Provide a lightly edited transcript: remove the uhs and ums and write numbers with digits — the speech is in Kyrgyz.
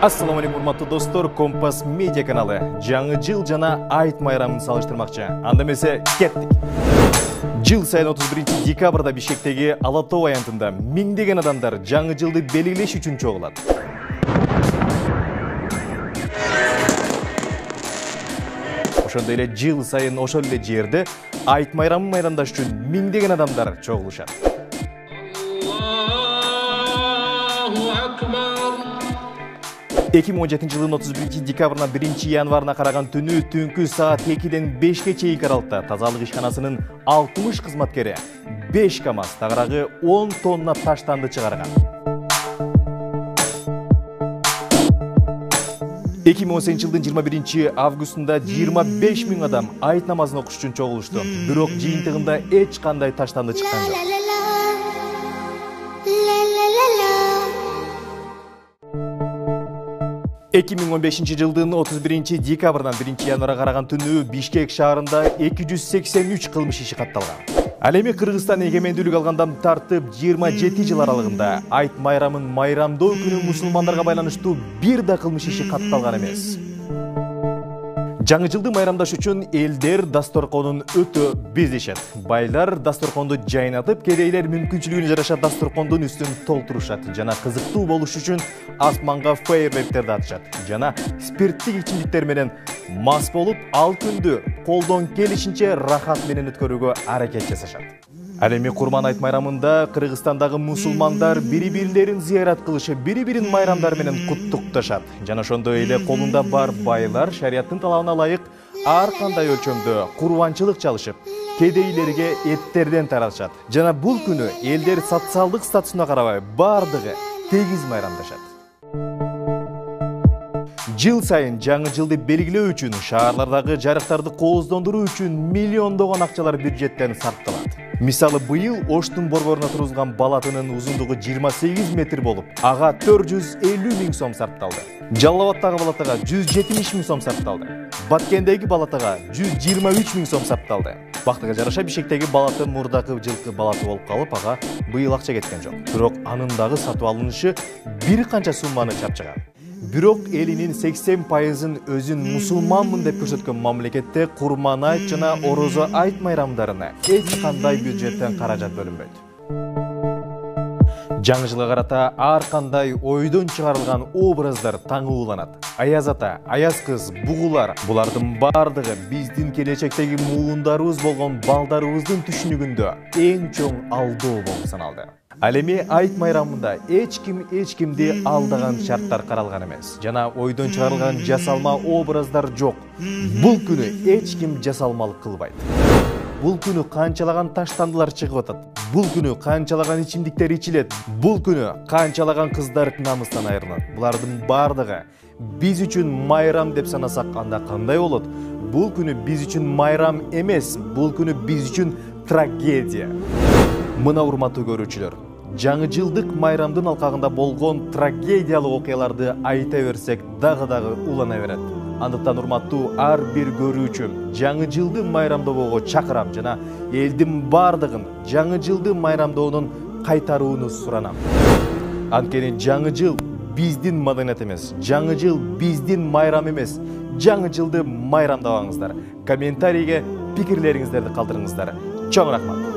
Ассаламу алейкум, урматтуу достор, Компас медиа каналы жаңы жыл жана айт майрамын салыштырмакчы. Анда эмесе кеттик. Жыл сайын 31 декабрда Бишкектеги Ала тоо аянтында миңдеген адамдар жаңы жылды белгилеш үчүн чогулат. Ошондой эле жыл сайын ошол эле жерде айт майрамын майрамдаш үчүн миңдеген адамдар чогулушат. 2017 жылдын 31 декабрынан 1 январына караган түнү түнкү саат 2-ден 5-ке чейинки аралыкта тазалык ишканасынын 60 кызматкери 5 КАМАЗ тагыраагы 10 тонна таштанды чыгарган. 2018 жылдын 21 августунда 25 000 адам айт намазын окуш үчүн чогулушту. Бирок жыйынтыгында эч кандай таштанды чыккан жок. 2015 жылдын 31 декабрдан 1 январга караган түнү Бишкек шаарында 283 кылмыш иши катталган. Ал эми Кыргызстан эгемендүүлүк алгандан тартып 27 жыл аралыгында айт майрамын майрамдоо күнү мусулмандарга байланыштуу бир да кылмыш иши катталган эмес. Жаңы жылды майрамдаш үчүн элдер дасторконун өтө безешет. Байлар дасторконду жайнатып, кедейлер мүмкүнчүлүгүнө жараша дасторкондун үстүн толтурушат. Жана кызыктуу болуш үчүн асманга фейерверктерди атышат. Жана спирттик ичимдиктер менен мас болуп, ал күндү колдон келишинче рахат менен өткөрүүгө аракет жасашат. Ал эми Курман айт майрамында Кыргызстандагы мусулмандар бири-бирлерин зыярат кылышы, бири-бирин майрамдар менен куттукташат. Жана ошондой эле колунда бар байлар шарияттын талабына ылайык ар кандай өлчөмдө курбанчылык чалышып, кедейлерге эттерден таратышат. Жана бул күнү элдер социалдык статусуна карабай бардыгы тегиз майрамдашат. Жыл сайын жаңы жылды белгилөө үчүн, шаарлардагы жарыктарды кооздондуруу үчүн миллиондогон акчалар бюджеттен сарпталат. Мисалы, быйыл Оштун борборуна тургузган балатынын узундугу 28 метр болуп, ага 450 000 сом сарпталды. Жалал-Абадтагы балатага 170 000 сом сарпталды. Баткендеги балатага 123 000 сом сарпталды. Бактыга жараша Бишкектеги балаты мурдакы жылкы балаты болуп калып, ага быйыл акча кеткен жок. Бирок анын дагы сатып алынышы бир канча сумманы чапчыган. Бирок элинин 80%-ын өзүн мусулманмын деп көрсөткөн мамлекетте Курман айт жана Орозо айт майрамдарына эч кандай бюджеттен каражат бөлүнбөйт. Жаңы жылга карата ар кандай ойдон чыгарылган образдар таңууланат. Аяз ата, аяз кыз, бугулар, булардын бардыгы биздин келечектеги муундарыбыз болгон балдарыбыздын түшүнүгүндө эң чоң алдоо болуп саналды. Ал эми айт майрамында эч кимди алдаган шарттар каралган эмес. Жана ойдон чыгарылган жасалма образдар жок. Бул күнү эч ким жасалмалык кылбайт. Бул күнү канчалаган таштандылар чыгып атат. Бул күнү канчалаган ичимдиктер ичилет. Бул күнү канчалаган кыздар намыстан айрылат. Булардын бардыгы биз үчүн майрам деп санасак анда кандай болот? Бул күнү биз үчүн майрам эмес, бул күнү биз үчүн трагедия. Мына урматтуу көрүүчүлөр, жаңы жылдык майрамдын алкагында болгон трагедиялык окуяларды айта берсек дагы улана берет. Андыктан урматтуу ар бир көрүүчү жаңы жылды майрамдоого чакырам жана элдин бардыгын жаңы жылды майрамдоонун кайтарууну суранам. Анткени жаңы жыл биздин маданият эмес, жаңы жыл биздин майрам эмес. Жаңы жылды майрамдабаңыздар. Комментарийге пикирлериңиздерди калтырыңыздар. Чоң рахмат.